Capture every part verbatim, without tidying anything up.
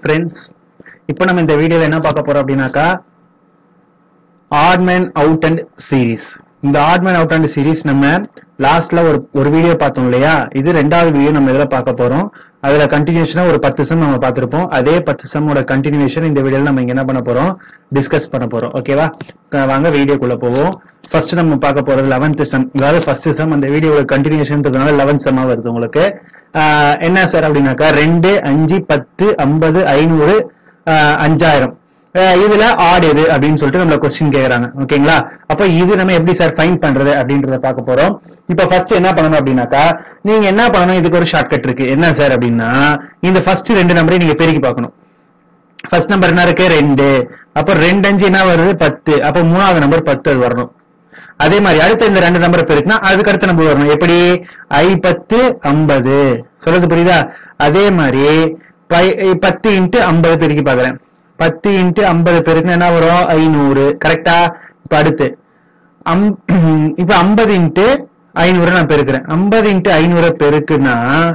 Friends, இப்போ நம்ம இந்த வீடியோல என்ன பார்க்க போறோம் அப்படின்னாக்கா odd man out and series. இந்த odd man out and series நம்ம லாஸ்ட்ல ஒரு ஒரு வீடியோ பார்த்தோம் இல்லையா, இது ரெண்டாவது வீடியோ நம்ம இதுல பார்க்க போறோம். அதுல கண்டினியூஷனா ஒரு பத்து சம் நம்ம பார்த்திருப்போம். அதே பத்து சம்மோட கண்டினியூஷன் இந்த வீடியோல நம்ம இங்க என்ன பண்ண போறோம், டிஸ்கஸ் பண்ண போறோம். ஓகேவா, வாங்க வீடியோக்குள்ள போவோம். ஃபர்ஸ்ட் நம்ம பார்க்க போறது லெவன்த் சம், அதாவது ஃபர்ஸ்ட் சம். அந்த வீடியோட கண்டினியூஷன்றதுனால லெவன்த் சம்மா வருது உங்களுக்கு. என்ன சார் அப்படின்னாக்கா ரெண்டு அஞ்சு பத்து ஐம்பது ஐநூறு அஞ்சாயிரம் இதுல ஆட் எது அப்படின்னு சொல்லிட்டு நம்மள கொஸ்டின் கேக்குறாங்க. ஓகேங்களா, அப்ப இது நம்ம எப்படி சார் ஃபைண்ட் பண்றது அப்படின்றத பார்க்க போறோம். இப்ப ஃபர்ஸ்ட் என்ன பண்ணணும் அப்படின்னாக்கா நீங்க என்ன பண்ணணும், இதுக்கு ஒரு ஷார்ட்கட் இருக்கு. என்ன சார் அப்படின்னா இந்த ஃபர்ஸ்ட் ரெண்டு நம்பரையும் நீங்க பெருக்கி பார்க்கணும். ஃபர்ஸ்ட் நம்பர் என்ன இருக்கு, ரெண்டு. அப்ப ரெண்டு அஞ்சு என்ன வருது, பத்து. அப்ப மூணாவது நம்பர் பத்து அது வரணும். அதே மாதிரி அடுத்த இந்த ரெண்டு நம்பர் பெருக்குனா அதுக்கு அடுத்த நம்பர் வரணும். எப்படி, ஐ பத்து ஐம்பது. சொல்றது புரியுதா? அதே மாதிரி பத்து இன்ட்டு ஐம்பது பெருக்கி பாக்குறேன். பத்து இன்ட்டு ஐம்பது பெருக்குன்னா என்ன வரும், ஐநூறு. கரெக்டா? இப்ப அடுத்து இப்ப ஐம்பது இன்ட்டு ஐநூறு நான் பெருக்கிறேன். ஐம்பது இன்ட்டு ஐநூறு பெருக்குன்னா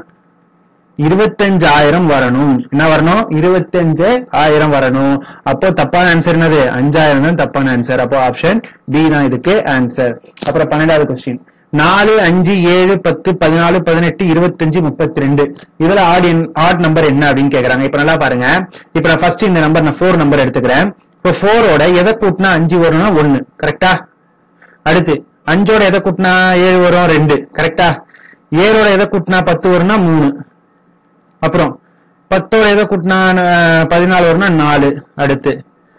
இருபத்தஞ்சாயிரம் வரணும். என்ன வரணும், இருபத்தஞ்சு ஆயிரம் வரணும். அப்போ தப்பான ஆன்சர் என்னது, அஞ்சாயிரம் தான் தப்பான ஆன்சர். அப்போ ஆப்ஷன் டி தான் இதுக்கு ஆன்சர். அப்புறம் பன்னெண்டாவது கொஸ்டின், நாலு அஞ்சு ஏழு பத்து பதினாலு பதினெட்டு இருபத்தஞ்சு முப்பத்தி ரெண்டு இதுல ஆட் ஆட் நம்பர் என்ன அப்படின்னு கேக்குறாங்க. இப்ப நல்லா பாருங்க. இப்ப நான் ஃபர்ஸ்ட் இந்த நம்பர் நான் ஃபோர் நம்பர் எடுத்துக்கிறேன். இப்ப ஃபோரோட எதை கூட்டினா அஞ்சு வரும்னா ஒன்னு. கரெக்டா? அடுத்து அஞ்சோட எதை கூட்டினா ஏழு வரும், ரெண்டு. கரெக்டா? ஏழோட எதை கூட்டினா பத்து வரும்னா மூணு. அப்புறம் பத்தோட எதை கூட்டினா பதினாலு வரும்னா நாலு. அடுத்து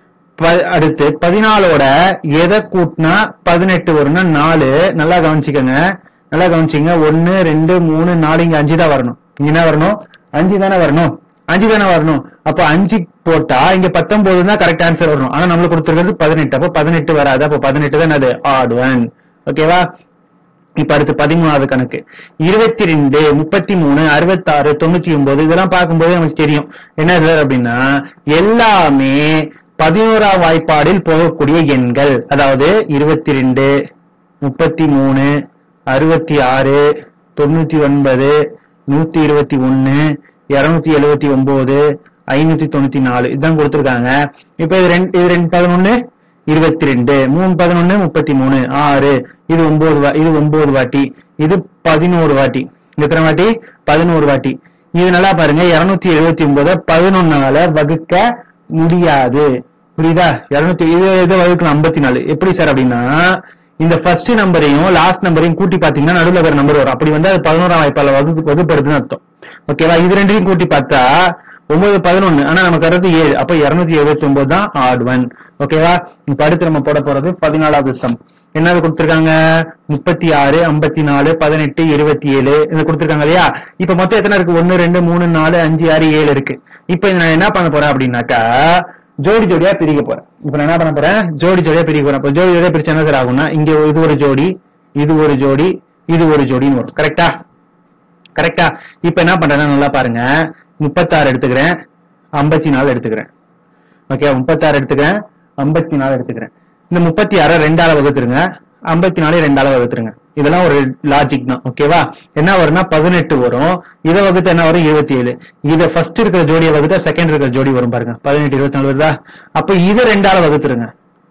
அடுத்து பதினாலோட எதை கூட்டினா பதினெட்டு வரும்னா நாலு. நல்லா கவனிச்சுக்கோங்க, நல்லா கவனிச்சிங்க. ஒன்னு ரெண்டு மூணு நாலு, இங்க அஞ்சு தான் வரணும். இங்க என்ன வரணும், அஞ்சு தானே வரணும். அஞ்சு தானே வரணும். அப்ப அஞ்சு போட்டா இங்க பத்தொன்பது தான் கரெக்ட் ஆன்சர் வரணும். ஆனா நம்மளுக்கு கொடுத்துருக்கிறது பதினெட்டு. அப்போ பதினெட்டு வராது. அப்போ பதினெட்டு தான் அது ஆட் ஒன். ஓகேவா? இப்ப அடுத்து பதிமூணாவது கணக்கு, இருபத்தி ரெண்டு முப்பத்தி மூணு அறுபத்தி ஆறு தொண்ணூத்தி ஒன்பது இதெல்லாம் பார்க்கும்போது நமக்கு தெரியும் என்ன சார் அப்படின்னா எல்லாமே பதினோராம் வாய்ப்பாடில் போகக்கூடிய எண்கள். அதாவது இருபத்தி ரெண்டு முப்பத்தி மூணு அறுபத்தி ஆறு தொண்ணூத்தி ஒன்பது நூத்தி இருபத்தி ஒன்னு இருநூத்தி எழுபத்தி ஒன்பது ஐநூத்தி தொண்ணூத்தி நாலு இதுதான் கொடுத்திருக்காங்க. இப்ப இது ரெண்டு இது ரெண்டு பதினொன்னு இருபத்தி ரெண்டு மூணு பதினொன்னு முப்பத்தி மூணு ஆறு இது ஒன்பது இது ஒன்பது வாட்டி, இது பதினோரு வாட்டி. எத்தனை வாட்டி, பதினோரு வாட்டி. இது நல்லா பாருங்க, இருநூத்தி எழுபத்தி ஒன்பது பதினொன்னால வகுக்க முடியாது. புரியுதா? இருநூத்தி இது எதை வகுக்கலாம், ஐம்பத்தி நாலு. எப்படி சார் அப்படின்னா இந்த ஃபர்ஸ்ட் நம்பரையும் லாஸ்ட் நம்பரையும் கூட்டி பாத்தீங்கன்னா நடுவில் வேற நம்பர் வரும். அப்படி வந்து அது பதினோராம் வாய்ப்பால வகுப்பு வகுப்படுதுன்னு அர்த்தம். ஓகேவா? இது ரெண்டையும் கூட்டி பார்த்தா ஒன்பது பதினொன்னு, ஆனா நமக்கு அடுத்து ஏழு. அப்ப இருநூத்தி எழுபத்தி ஒன்பது தான் ஆட் ஒன். ஓகேவா? இப்ப அடுத்து நம்ம போட போறது பதினாலாவது சம். என்னது கொடுத்திருக்காங்க, முப்பத்தி ஆறு ஐம்பத்தி நாலு பதினெட்டு இருபத்தி ஏழு இது கொடுத்திருக்காங்க இல்லையா? இப்ப மொத்தம் எத்தனை இருக்கு, ஒன்னு ரெண்டு மூணு நாலு அஞ்சு ஆறு ஏழு இருக்கு. இப்ப நான் என்ன பண்ண போறேன் அப்படின்னாக்கா ஜோடி ஜோடியா பிரிக்க போறேன். இப்ப நான் என்ன பண்ண போறேன், ஜோடி ஜோடியா பிரிக்க போறேன். இப்ப ஜோடி ஜோடியா பிரிச்சா என்ன சார் ஆகும்னா இங்க இது ஒரு ஜோடி இது ஒரு ஜோடி இது ஒரு ஜோடின்னு வரும். கரெக்டா? கரெக்டா? இப்ப என்ன பண்றேன்னா நல்லா பாருங்க, முப்பத்தாறு எடுத்துக்கிறேன் ஐம்பத்தி நாலு எடுத்துக்கிறேன். ஓகே, முப்பத்தாறு எடுத்துக்கிறேன் ஐம்பத்தி நாலு எடுத்துக்கிறேன். இந்த முப்பத்தி ஆறு ரெண்டால வகுத்துருங்க, ஐம்பத்தி நாலு ரெண்டால வகுத்துருங்க. இதெல்லாம் ஒரு லாஜிக் தான். ஓகேவா? என்ன வரும்னா பதினெட்டு வரும். இதை வகுத்து என்ன வரும், இருபத்தி ஏழு. இதை ஃபர்ஸ்ட் இருக்கிற ஜோடியை வகுத்தா செகண்ட் இருக்கிற ஜோடி வரும் பாருங்க, பதினெட்டு இருபத்தி நாலு வருதா? அப்ப இதை ரெண்டால வகுத்துருங்க.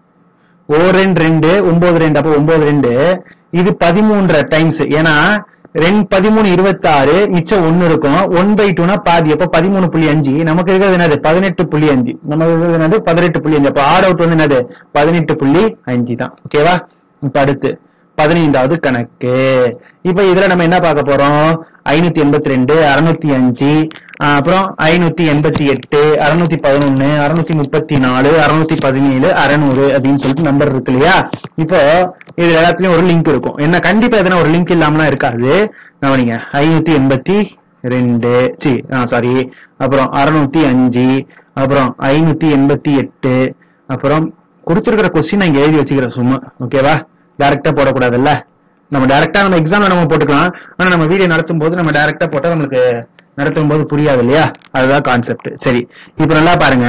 ஓ ரெண்டு ரெண்டு ஒன்பது ரெண்டு, அப்ப ஒன்பது ரெண்டு. இது பதிமூன்று டைம்ஸ். ஏன்னா ரெண்டு பதிமூணு இருபத்தி ஆறு மிச்சம் ஒன்னு இருக்கும். ஒன் பை டூனா பாதி. அப்ப பதிமூணு புள்ளி அஞ்சு. நமக்கு இருக்கிறது என்னது, பதினெட்டு புள்ளி அஞ்சு. நமக்கு இருக்கிறது என்னது, பதினெட்டு புள்ளி அஞ்சு. அப்ப ஆட் அவுட் வந்து என்னது, பதினெட்டு புள்ளி அஞ்சு தான். ஓகேவா? இப்ப அடுத்து பதினைந்தாவது கணக்கு. இப்ப இதுல நம்ம என்ன பார்க்க போறோம், ஐநூத்தி எண்பத்தி ரெண்டு அறுநூத்தி அஞ்சு அப்புறம் ஐநூத்தி எண்பத்தி எட்டு அறுநூத்தி பதினொன்னு அறுநூத்தி முப்பத்தி நாலு அறுநூத்தி பதினேழு அறுநூறு அப்படின்னு சொல்லிட்டு நம்பர் இருக்கு இல்லையா? இப்போ இது எல்லாத்துலயும் ஒரு லிங்க் இருக்கும். என்ன கண்டிப்பா எதனா ஒரு லிங்க் இல்லாமலாம் இருக்காது. கவனிங்க, ஐநூத்தி எண்பத்தி ரெண்டு சி சாரி அப்புறம் அறுநூத்தி அஞ்சு அப்புறம் ஐநூத்தி எண்பத்தி எட்டு அப்புறம் கொடுத்துருக்கிற கொஸ்டின் இங்க எழுதி வச்சுக்கிறேன் சும்மா. ஓகேவா? டைரக்டா போடக்கூடாதுல்ல. நம்ம டைரக்டா நம்ம எக்ஸாம்ல நம்ம போட்டுக்கலாம். ஆனா நம்ம வீடியோ நடத்தும் போது நம்ம டைரக்டா போட்டா நம்மளுக்கு நடத்தும் போது புரியாது இல்லையா? அதுதான் கான்செப்ட். சரி, இப்ப நல்லா பாருங்க,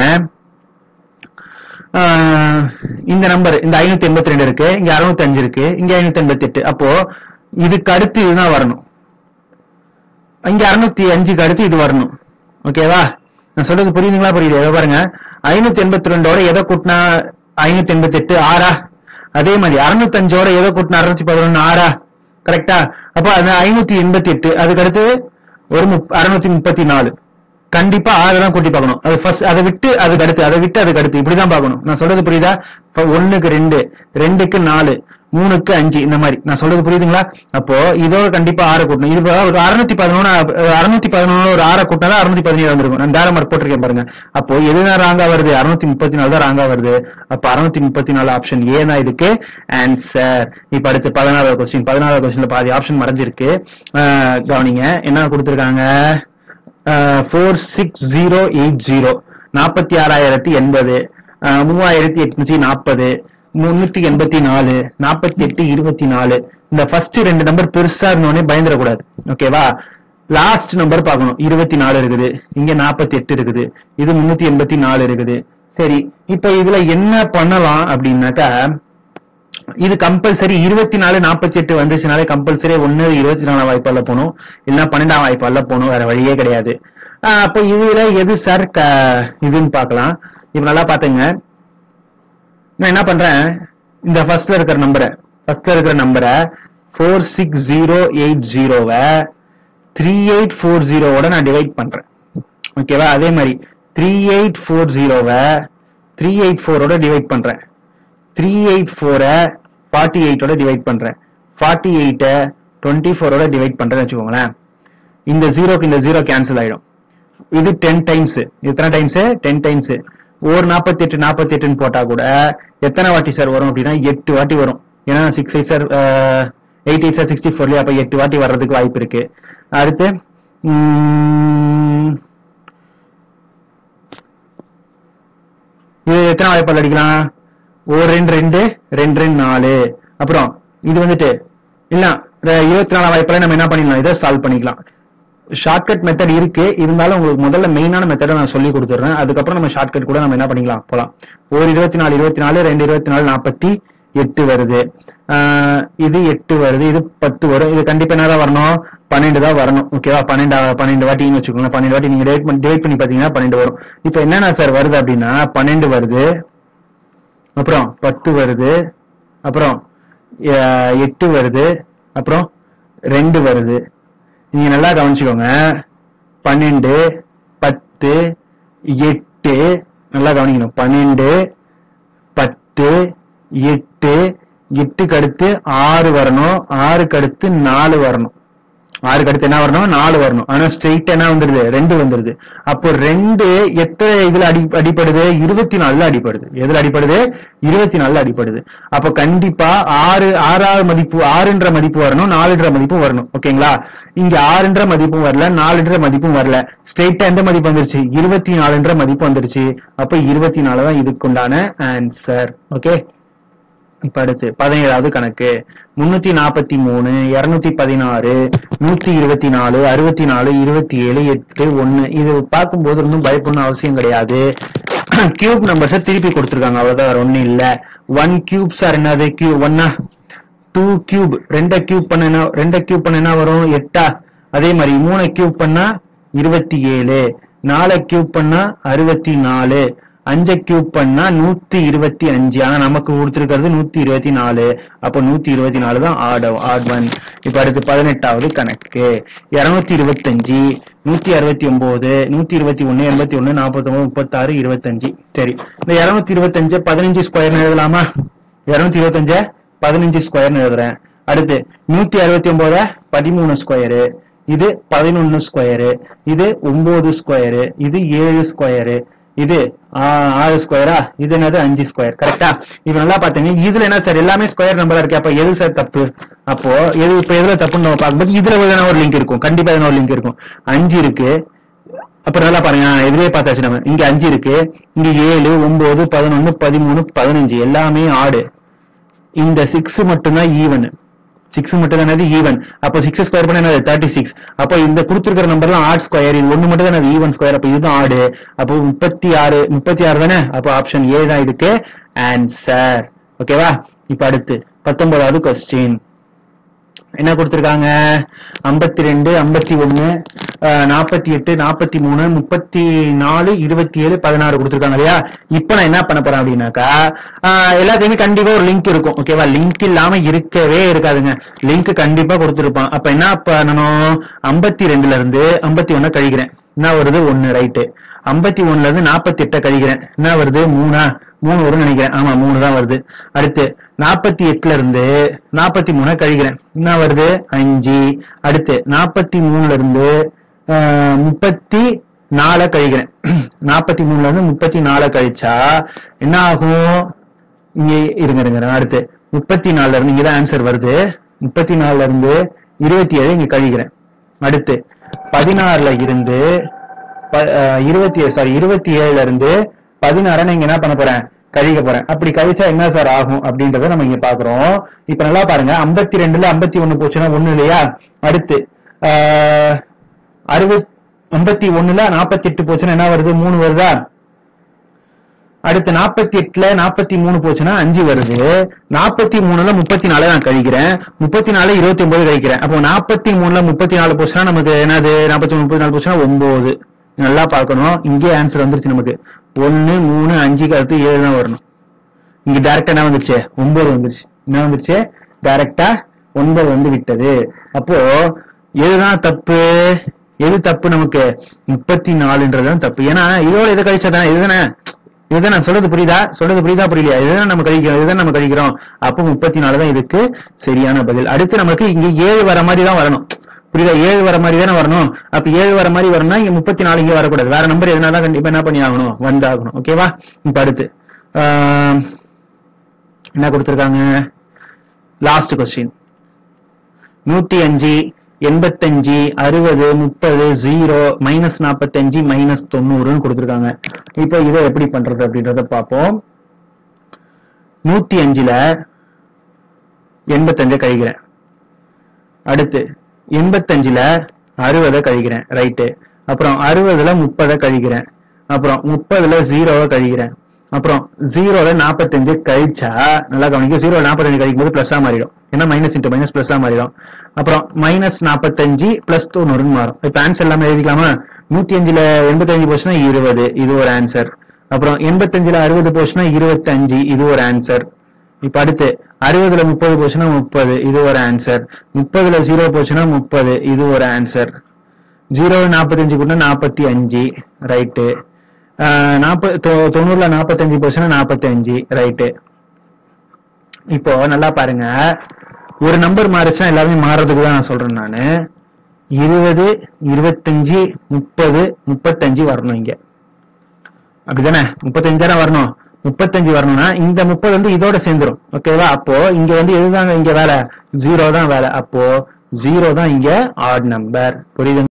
இந்த நம்பர் இந்த ஐநூத்தி எண்பத்தி ரெண்டு இருக்கு, இங்க அறுநூத்தி அஞ்சு இருக்கு, இங்க ஐநூத்தி எண்பத்தி எட்டு. அப்போ இதுக்கு அடுத்து இதுதான் வரணும். இங்க அறுநூத்தி அஞ்சுக்கு அடுத்து இது வரணும். ஓகேவா? நான் சொல்றது புரியுதுங்களா புரியுது? எதை பாருங்க, ஐநூத்தி எண்பத்தி ரெண்டோட எதை கூட்டினா ஐநூத்தி எண்பத்தி எட்டு ஆறா? அதே மாதிரி அறுநூத்தி அஞ்சோட எதை கூட்டினா அறுநூத்தி பதினொன்னு ஆறா? கரெக்டா? அப்ப அது ஐநூத்தி எண்பத்தி எட்டு, அதுக்கு அடுத்து ஒரு அறுநூத்தி முப்பத்தி நாலு, கண்டிப்பா ஆறு தான் கூட்டி பார்க்கணும். அது ஃபர்ஸ்ட், அதை விட்டு அதுக்கு அடுத்து, அதை விட்டு அதுக்கு அடுத்து, இப்படிதான் பார்க்கணும். நான் சொல்றது புரியுதா? ஒண்ணுக்கு ரெண்டு, ரெண்டுக்கு நாலு, மூணுக்கு அஞ்சு, இந்த மாதிரி. நான் சொல்றது புரியுதுங்களா? அப்போ இதோட கண்டிப்பா ஆறு கூட்டணும். இது ஒரு அறுநூத்தி பதினொன்னு அறுநூத்தி பதினொன்னு ஒரு ஆறை கூட்டினா அறுநூத்தி பதினேழு வந்துருக்கும். நான் டேரா மார்க் போட்டிருக்கேன் பாருங்க. அப்போ எதுதான் ராங்கா வருது? அறுநூத்தி முப்பத்தி நாலு தான் ராங்கா வருது. அப்ப அறுநூத்தி முப்பத்தி நாலு ஆப்ஷன் ஏ தான் இதுக்கு ஆன்சர். இப்ப அடுத்து பதினாறாவது கொஸ்டின். பதினாறாவது கொஸ்டின்ல பாதி ஆப்ஷன் மறைஞ்சிருக்கு. கவனிங்க என்ன கொடுத்திருக்காங்க. Four six zero eight zero, நாற்பத்தி ஆறாயிரத்தி எண்பது, மூவாயிரத்தி எட்நூத்தி நாற்பது, முன்னூத்தி எண்பத்தி நாலு, நாற்பத்தி எட்டு, இருபத்தி நாலு. இந்த ஃபர்ஸ்ட் ரெண்டு நம்பர் பெருசா இருந்தோடனே பயந்துடக்கூடாது. ஓகேவா? லாஸ்ட் நம்பர் பார்க்கணும். இருபத்தி நாலு இருக்குது, இங்க நாற்பத்தி எட்டு இருக்குது, இது முன்னூத்தி எண்பத்தி நாலு இருக்குது. சரி, இப்ப இதுல என்ன பண்ணலாம் அப்படின்னாக்கா, இது கம்பல்சரி இருபத்தி நாலு நாற்பத்தி எட்டு வந்துச்சுனாலே கம்பல்சரி ஒண்ணு இருபத்தி நாலாம் வாய்ப்பால போகணும், இல்லைன்னா பன்னெண்டாம் வாய்ப்பால போகணும், வேற வழியே கிடையாது. ஆஹ் அப்போ இதுல எது சார் இதுன்னு பார்க்கலாம். இப்ப நல்லா பாத்துங்க. நான் என்ன பண்றேன், இந்த ஃபர்ஸ்ட்ல இருக்கிற நம்பரை ஃபர்ஸ்ட்ல இருக்கிற நம்பரை ஃபோர் சிக்ஸ் ஜீரோ எயிட் ஜீரோவை த்ரீ எயிட் ஃபோர் ஜீரோவோட நான் டிவைட் பண்றேன். ஓகேவா? அதே மாதிரி த்ரீ எயிட் ஃபோர் ஜீரோவை த்ரீ எயிட் ஃபோரோட டிவைட் பண்றேன். த்ரீ எயிட் ஃபோரை ஃபார்ட்டி எயிட்டோட டிவைட் பண்றேன். ஃபார்ட்டி எயிட்டை டுவெண்ட்டி ஃபோரோட டிவைட் பண்றேன்னு வச்சுக்கோங்களேன். இந்த ஜீரோக்கு இந்த ஜீரோ கேன்சல் ஆயிடும். இது டென் டைம்ஸ். எத்தனை டைம்ஸ்? Ten times. ஒரு நாற்பத்தி எட்டு நாற்பத்தி எட்டுன்னு போட்டா கூட எத்தனை வாட்டி சார் வரும் அப்படின்னா எட்டு வாட்டி வரும். ஏன்னா six eight are eight eight are sixty ஃபோர்லயே, அப்ப எட்டு வாட்டி வர்றதுக்கு வாய்ப்பு இருக்கு. அடுத்து இது எத்தனை வாய்ப்பால் அடிக்கலாம்? ஒரு ரெண்டு ரெண்டு ரெண்டு ரெண்டு நாலு. அப்புறம் இது வந்துட்டு இல்ல இருபத்தி நாலாம் வாய்ப்பால நம்ம என்ன பண்ணிடலாம், இதை சால்வ் பண்ணிக்கலாம். ஷார்ட்கட் மெத்தட் இருக்கு, இருந்தாலும் உங்களுக்கு முதல்ல மெயினான மெத்தடை நான் சொல்லி கொடுத்துறேன். அதுக்கப்புறம் நம்ம ஷார்ட்கட் கூட நம்ம என்ன பண்ணிக்கலாம் போலாம். ஒரு இருபத்தி நாலு இருபத்தி நாலு ரெண்டு இருபத்தி நாலு நாற்பத்தி எட்டு வருது. ஆஹ் இது எட்டு வருது, இது பத்து வரும். இது கண்டிப்பா என்னதான் வரணும்? பன்னெண்டு தான் வரணும். ஓகேவா? பன்னெண்டு பன்னெண்டு வாட்டின்னு வச்சுக்கோங்களேன். பன்னெண்டு வாட்டி நீங்க டிவைட் பண்ணி டிவைட் பண்ணி பாத்தீங்கன்னா பன்னெண்டு வரும். இப்ப என்னென்ன சார் வருது அப்படின்னா பன்னெண்டு வருது, அப்புறம் பத்து வருது, அப்புறம் எட்டு வருது, அப்புறம் ரெண்டு வருது. நீங்க நல்லா கவனிச்சுக்கோங்க. பன்னெண்டு, பத்து, எட்டு, நல்லா கவனிக்கணும். பன்னெண்டு, பத்து, எட்டு, எட்டுக்கு அடுத்து ஆறு வரணும், ஆறுக்கு அடுத்து நாலு வரணும், ஆறுக்கு அடுத்து என்ன வரணும்? நாலு வரணும். ஆனா ஸ்ட்ரெயிட் என்ன வந்துருது? ரெண்டு வந்துருது. அப்போ ரெண்டு எத்தனை இதுல அடி அடிப்படுது? இருபத்தி நாலுல அடிப்படுது. எதுல அடிப்படுது? இருபத்தி நாலுல அடிப்படுது. அப்ப கண்டிப்பா ஆறு ஆறாவது மதிப்பு ஆறுன்ற மதிப்பு வரணும், நாலுன்ற மதிப்பு வரணும். ஓகேங்களா? இங்க ஆறுன்ற மதிப்பும் வரல, நாலுன்ற மதிப்பும் வரல. ஸ்ட்ரெயிட்டா எந்த மதிப்பு வந்துருச்சு? இருபத்தி நாலுன்ற மதிப்பு வந்துருச்சு. அப்ப இருபத்தி நாலு தான் இதுக்குண்டான ஆன்சர். ஓகே. இப்ப அடுத்து பதினேழாவது கணக்கு. முன்னூத்தி நாற்பத்தி மூணு, இருநூத்தி பதினாறு, நூத்தி இருபத்தி நாலு, அறுபத்தி நாலு, இருபத்தி ஏழு, எட்டு, ஒண்ணு. இது பார்க்கும்போது ஒன்றும் பயப்படணும் அவசியம் கிடையாது. கியூப் நம்பர்ஸை திருப்பி கொடுத்துருக்காங்க, அவ்வளவுதான், வேற ஒண்ணும் இல்ல. ஒன் கியூப் சார் என்னது? கியூப் ஒன்னா? டூ கியூப் ரெண்ட கியூப் பண்ண என்ன? ரெண்ட கியூப் பண்ண என்ன வரும்? எட்டா? அதே மாதிரி மூணை கியூப் பண்ணா இருபத்தி ஏழு, நாலு கியூப் பண்ணா அறுபத்தி நாலு, அஞ்சை கியூப் பண்ணா நூத்தி இருபத்தி அஞ்சு. ஆனா நமக்கு கொடுத்திருக்கிறது நூத்தி இருபத்தி நாலு. அப்ப நூத்தி இருபத்தி நாலு தான் ஆட் ஆட் ஒன். இப்ப அடுத்து பதினெட்டாவது கணக்கு. இருநூத்தி இருபத்தி அஞ்சு, நூத்தி அறுபத்தி ஒன்பது, நூத்தி இருபத்தி ஒண்ணு, எண்பத்தி ஒண்ணு, நாற்பத்தி ஒன்பது, முப்பத்தி ஆறு, இருபத்தி அஞ்சு. சரி, இந்த இருநூத்தி இருபத்தி அஞ்சு பதினஞ்சு ஸ்கொயர் எழுதலாமா? இருநூத்தி இருபத்தி அஞ்சு பதினஞ்சு ஸ்கொயர் எழுதுறேன். அடுத்து நூத்தி அறுபத்தி ஒன்பது பதிமூணு ஸ்கொயரு, இது பதினொன்னு ஸ்கொயரு, இது ஒன்பது ஸ்கொயரு, இது ஏழு ஸ்கொயரு, இது ஆறு ஸ்கொயரா, இது என்னது அஞ்சு ஸ்கொயர். கரெக்டா? இப்ப நல்லா பாத்தீங்க, இதுல என்ன சார் எல்லாமே ஸ்கொயர் நம்பரா இருக்கு. அப்ப எது சார் தப்பு? அப்போ எது இப்ப எதுல தப்புன்னு நம்ம பார்க்கும்போது இதுல எதனா ஒரு லிங்க் இருக்கும், கண்டிப்பா எதனா ஒரு லிங்க் இருக்கும். அஞ்சு இருக்கு, அப்புறம் நல்லா பாருங்க, எதுலயே பார்த்தாச்சு நம்ம. இங்க அஞ்சு இருக்கு, இங்க ஏழு, ஒன்பது, பதினொன்னு, பதிமூணு, பதினஞ்சு எல்லாமே ஆடு. இந்த சிக்ஸ் மட்டும்தான் ஈவன். சிக்ஸ் மட்டும் தான் ஈவன். அப்போ சிக்ஸ் ஸ்கொயர் பண்ண என்னது? Thirty six. அப்போ இந்த கொடுத்துருக்கிற நம்பர்லாம் ஆட் ஸ்கொயர், இது ஒண்ணு மட்டும் தான் ஈவன் ஸ்கொயர். அப்போ இதுதான் ஆடு. அப்போ முப்பத்தி ஆறு முப்பத்தி ஆறு தானே? அப்போ ஆப்ஷன் ஏ தான் இதுக்கு ஆன்சர். ஓகேவா? இப்ப அடுத்து பத்தொன்பதாவது கொஸ்டின். என்ன கொடுத்திருக்காங்க? ஐம்பத்தி ரெண்டு, ஐம்பத்தி ஒண்ணு, நாற்பத்தி எட்டு, நாற்பத்தி மூணு, முப்பத்தி நாலு, இருபத்தி ஏழு, பதினாறு கொடுத்திருக்காங்க இல்லையா? இப்ப நான் என்ன பண்ண போறேன் அப்படின்னாக்கா எல்லாத்தையுமே கண்டிப்பா ஒரு லிங்க் இருக்கும். ஓகேவா? லிங்க் இல்லாம இருக்கவே இருக்காதுங்க. லிங்க் கண்டிப்பா கொடுத்திருப்பான். அப்ப என்ன பண்ணணும்? ஐம்பத்தி ரெண்டுல இருந்து ஐம்பத்தி ஒண்ணு கழிக்கிறேன். என்ன வருது? ஒண்ணு. ரைட்டு. ஐம்பத்தி ஒண்ணுல இருந்து நாற்பத்தி எட்ட கழிக்கிறேன். என்ன வருது? மூணா? மூணு வரும்னு நினைக்கிறேன். ஆமா, மூணு தான் வருது. அடுத்து நாற்பத்தி எட்டுல இருந்து நாற்பத்தி மூணு கழிக்கிறேன். என்ன வருது? அஞ்சு. அடுத்து நாற்பத்தி மூணுல இருந்து ஆஹ் முப்பத்தி நாலு கழிக்கிறேன். நாற்பத்தி மூணுல இருந்து முப்பத்தி நாலு கழிச்சா என்ன ஆகும்? இங்க இருங்க இருங்க அடுத்து முப்பத்தி நாலுல இருந்து இங்கதான் ஆன்சர் வருது. முப்பத்தி நாலுல இருந்து இருபத்தி ஏழு இங்க கழிக்கிறேன். அடுத்து பதினாறுல இருந்து இருபத்தி ஏழு சாரி இருபத்தி ஏழுல இருந்து பதினாறு நீங்க என்ன பண்ண போறேன்? கழிக்க போறேன். அப்படி கழிச்சா என்ன சார் ஆகும் அப்படின்றத நம்ம இங்க பாக்குறோம். இப்ப நல்லா பாருங்க. ஐம்பத்தி ரெண்டுல ஐம்பத்தி ஒண்ணு போச்சுன்னா ஒண்ணு இல்லையா? அடுத்து ஆஹ் அறுபத் ஐம்பத்தி ஒண்ணுல நாற்பத்தி எட்டு போச்சுன்னா என்ன வருது? மூணு வருதா? அடுத்து நாற்பத்தி எட்டுல நாற்பத்தி மூணு போச்சுன்னா அஞ்சு வருது. நாற்பத்தி மூணுல முப்பத்தி நாலு நான் கழிக்கிறேன். முப்பத்தி நாலு இருபத்தி ஒன்பது கழிக்கிறேன். அப்போ நாற்பத்தி மூணுல முப்பத்தி நாலு போச்சுன்னா நமக்கு என்னது? நாற்பத்தி மூணு முப்பத்தி நாலு போச்சுன்னா ஒன்பது. நல்லா பார்க்கணும். இங்கே ஆன்சர் வந்துருச்சு நமக்கு. ஒன்னு, மூணு, அஞ்சுக்கு அடுத்து ஏழு தான் வரணும். இங்க டைரக்டா என்ன வந்துருச்சு? ஒன்பது வந்துருச்சு. என்ன வந்துருச்சு? டைரக்டா ஒன்பது வந்து விட்டது. அப்போ எதுதான் தப்பு? எது தப்பு நமக்கு? முப்பத்தி நாலுன்றதுதான் தப்பு. ஏன்னா இதோட எது கழிச்சாதானே? இதுதானே இதுதான் நான் சொல்றது புரியுதா? சொல்றது புரியுதா புரியலையா? இதுதான் நம்ம கழிக்கிறோம். இதுதான் நம்ம கழிக்கிறோம். அப்போ முப்பத்தி நாலு தான் இதுக்கு சரியான பதில். அடுத்து நமக்கு இங்க ஏழு வர மாதிரி தான் வரணும். புரியுதா? ஏழு வர மாதிரி தானே வரணும். அப்ப ஏழு வர மாதிரி வரணும்னா இங்க முப்பத்தி நாலு இங்க வரக்கூடாது. வேற நம்பர் எதுனாதான் கண்டிப்பா என்ன பண்ணி ஆகணும்? வந்தாகணும். ஓகேவா? இப்ப அடுத்து ஆஹ் என்ன கொடுத்திருக்காங்க? Last question. நூத்தி அஞ்சு, எண்பத்தஞ்சு, அறுபது, முப்பது, ஜீரோ, மைனஸ் நாற்பத்தி அஞ்சு, மைனஸ் தொண்ணூறுன்னு கொடுத்திருக்காங்க. இப்ப இதை எப்படி பண்றது அப்படின்றத பார்ப்போம். நூத்தி அஞ்சுல எண்பத்தஞ்ச கழிக்கிறேன். அடுத்து எண்பத்தஞ்சுல அறுபதை கழிக்கிறேன். ரைட்டு. அப்புறம் அறுபதுல முப்பதை கழிக்கிறேன். அப்புறம் முப்பதுல ஜீரோவை கழிக்கிறேன். அப்புறம் ஜீரோல நாற்பத்தஞ்சு கழிச்சா நல்லா கவனிக்கும். ஜீரோ நாற்பத்தஞ்சு கழிக்கும் போது பிளஸ்ஸா மாறிடும். ஏன்னா மைனஸ் இன்ட்டு மைனஸ் பிளஸ்ஸா மாறிடும். அப்புறம் மைனஸ் நாற்பத்தஞ்சு பிளஸ் தொண்ணூறுன்னு மாறும். இப்ப ஆன்சர் எல்லாமே எழுதிக்கலாமா? நூத்தி அஞ்சுல எண்பத்தஞ்சு போச்சுன்னா இருபது, இது ஒரு ஆன்சர். அப்புறம் எண்பத்தஞ்சுல அறுபது போச்சுன்னா இருபத்தி அஞ்சு, இது ஒரு ஆன்சர். இப்ப அடுத்து அறுபதுல முப்பது போச்சுன்னா முப்பது, இது ஒரு ஆன்சர். முப்பதுல ஜீரோ போச்சுன்னா முப்பது, இது ஒரு ஆன்சர். ஜீரோ நாற்பத்தஞ்சு கூட நாற்பத்தி அஞ்சு. ரைட்டு. ஆஹ் நாற்பது தொண்ணூறுல நாற்பத்தஞ்சு போச்சுன்னா நாற்பத்தி அஞ்சு. ரைட்டு. இப்போ நல்லா பாருங்க. ஒரு நம்பர் மாறிச்சுன்னா எல்லாமே மாறுறதுக்கு தான் நான் சொல்றேன். நானு இருபது, இருபத்தஞ்சு, முப்பது, முப்பத்தஞ்சு வரணும் இங்க. அப்படிதானே? முப்பத்தஞ்சு தானே வரணும். முப்பத்தஞ்சு வரணும்னா இந்த முப்பது வந்து இதோட சேர்ந்துரும். ஓகேவா? அப்போ இங்க வந்து எதுதாங்க இங்க வேலை? ஜீரோ தான் வேலை. அப்போ ஜீரோ தான் இங்க ஆட் நம்பர். புரியுது?